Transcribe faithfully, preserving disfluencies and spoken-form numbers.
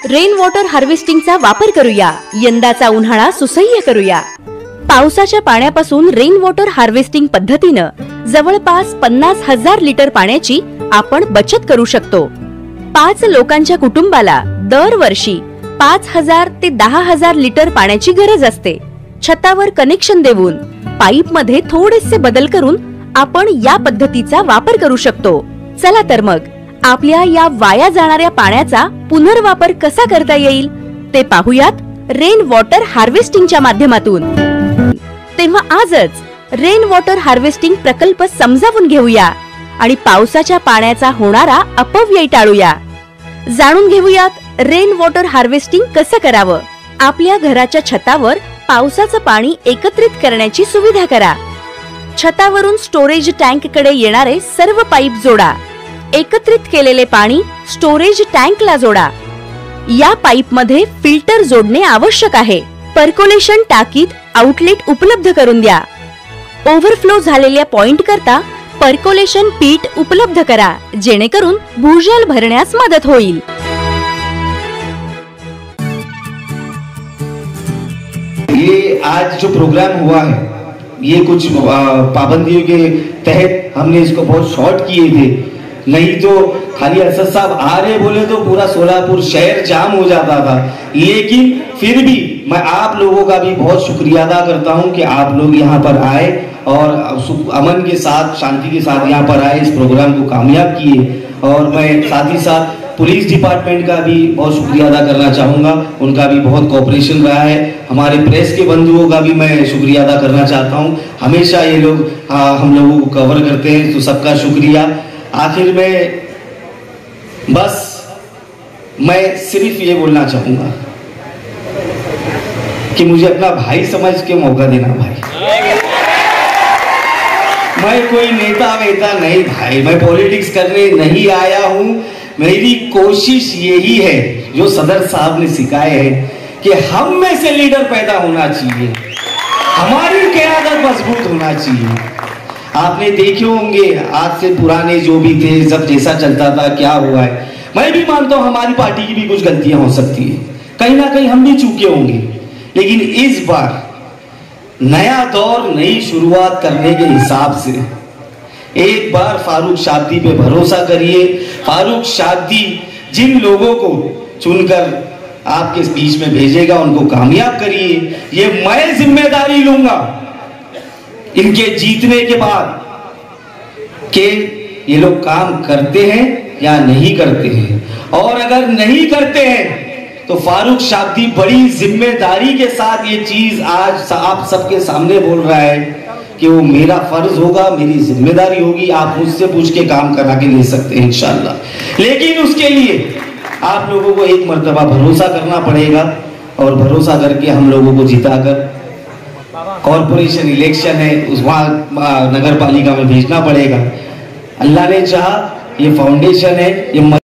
Rain water हार्वेस्टिंगचा वापर करूया, यंदाचा उन्हाळा सुसह्य करूया। पावसाच्या पाण्यापासून रेन वॉटर हार्वेस्टिंग पद्धतीनं जवळपास पन्नास हजार लिटर पाण्याची आपण बचत करू शकतो। पाच लोकांच्या कुटुंबाला दरवर्षी पाच हजार ते दहा हजार लिटर पाण्याची गरज असते। छतावर कनेक्शन देऊन पाईप मध्ये थोडेसे बदल करून आपण या पद्धतीचा वापर करू शकतो। चला तर मग आपल्या या वाया जाणाऱ्या पाण्याचा पुनर्वापर कसा करता येईल ते पाहूयात रेन वॉटर हार्वेस्टिंगच्या माध्यमातून। तेव्हा आजच रेन वॉटर हार्वेस्टिंग प्रकल्प समजावून घेऊया आणि पावसाच्या पाण्याचा होणारा अपव्यय टाळूया। जाणून घेऊयात रेन वॉटर हार्वेस्टिंग कसं करावं। आपल्या घराच्या छतावर पावसाचं पाणी एकत्रित करण्याची सुविधा करा। छतावरून स्टोरेज टँक कडे येणारे सर्व पाईप जोडा। एकत्रित केलेले पाणी स्टोरेज टँकला जोडा। या पाईप मध्ये फिल्टर जोडणे आवश्यक आहे। पर्कोलेशन टाकीत आउटलेट उपलब्ध करून द्या। ओव्हरफ्लो झालेल्या पॉइंट करता पर्कोलेशन पीठ उपलब्ध करा, जेणेकरून भूजल भरण्यास मदत होईल। ये आज जो प्रोग्राम हुआ है, ये कुछ पाबंदियों के तहत हमने इसको बहुत शॉर्ट किए थे, नहीं तो खाली असद साहब आ रहे बोले तो पूरा सोलापुर शहर जाम हो जाता था। लेकिन फिर भी मैं आप लोगों का भी बहुत शुक्रिया अदा करता हूं कि आप लोग यहाँ पर आए और अमन के साथ, शांति के साथ यहाँ पर आए, इस प्रोग्राम को कामयाब किए। और मैं साथ ही साथ पुलिस डिपार्टमेंट का भी बहुत शुक्रिया अदा करना चाहूँगा, उनका भी बहुत कोऑपरेशन रहा है। हमारे प्रेस के बंधुओं का भी मैं शुक्रिया अदा करना चाहता हूँ, हमेशा ये लोग हम लोगों को कवर करते हैं, तो सबका शुक्रिया। आखिर में बस मैं सिर्फ ये बोलना चाहूँगा कि मुझे अपना भाई समझ के मौका देना भाई। मैं कोई नेता वेता नहीं भाई, मैं पॉलिटिक्स करने नहीं आया हूं। मेरी कोशिश यही है जो सदर साहब ने सिखाए है कि हम में से लीडर पैदा होना चाहिए, हमारी क़यादत मजबूत होना चाहिए। आपने देखे होंगे आज से पुराने जो भी थे, जब जैसा चलता था क्या हुआ है। मैं भी मानता हूं हमारी पार्टी की भी कुछ गलतियां हो सकती है, कहीं ना कहीं हम भी चूके होंगे, लेकिन इस बार नया दौर, नई शुरुआत करने के हिसाब से एक बार फारूक शादी पे भरोसा करिए। फारूक शादी जिन लोगों को चुनकर आपके बीच में भेजेगा उनको कामयाब करिए। ये मैं जिम्मेदारी लूंगा इनके जीतने के बाद कि ये लोग काम करते हैं या नहीं करते हैं, और अगर नहीं करते हैं तो फारूक शादी बड़ी जिम्मेदारी के साथ ये चीज आज आप सबके सामने बोल रहा है कि वो मेरा फर्ज होगा, मेरी जिम्मेदारी होगी। आप मुझसे पूछ के काम करा के ले सकते हैं इंशाल्लाह, लेकिन उसके लिए आप लोगों को एक मर्तबा भरोसा करना पड़ेगा, और भरोसा करके हम लोगों को जिताकर कॉर्पोरेशन इलेक्शन है उस वहां नगर पालिका में भेजना पड़ेगा। अल्लाह ने चाहा, ये फाउंडेशन है, ये